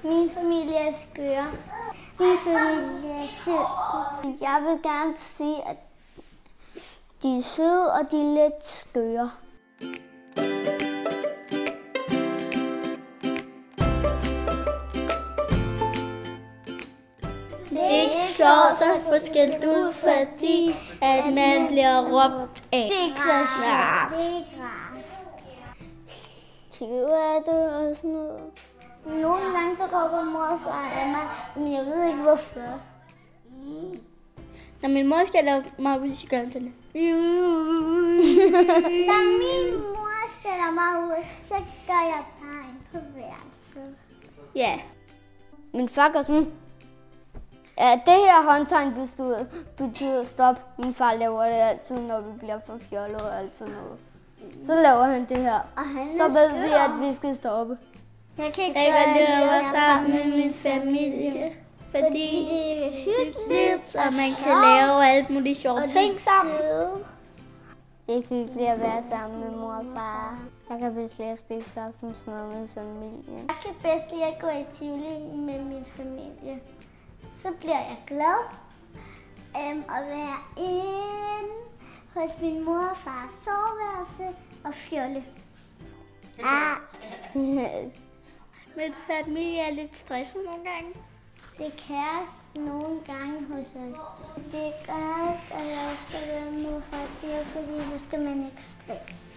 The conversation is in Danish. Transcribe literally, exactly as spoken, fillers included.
Min familie er skøre. Min familie er sød. Jeg vil gerne sige, at de er søde, og de er lidt skøre. Det er ikke sjovt at få skældt ud, fordi at man bliver råbt af. Det er ikke så sjovt. Det er ikke rart. Kigge ud af det og sådan noget. Nogle gange så råber mor og far af mig, men jeg ved ikke hvorfor. Når min mor skal lave mig, hvis jeg gør det. Da min mor skælder mig ud, så gør jeg tegn på værelset. Ja. Min far gør sådan. Ja, det her håndtegn betyder, betyder stop. Min far laver det altid, når vi bliver for fjollet og alt sådan noget. Så laver han det her. Så ved vi, at vi skal stoppe. Jeg kan ikke Jeg kan lide mig sammen med min familie. Fordi det er hyggeligt, og man kan lave alt muligt sjove ting sammen. Det er hyggeligt at være sammen med mor og far. Jeg kan bedst lide at spise aftensmad med familien. Jeg kan bedst lide at gå i Tivoli med min familie. Så bliver jeg glad um, at være inde hos min mor og fars soveværelse og fjolle. Ah. Min familie er lidt stresset nogle gange. Det kan nogle gange hos os. Det gør, at jeg skal være mor og far siger, fordi så skal man ikke stresse.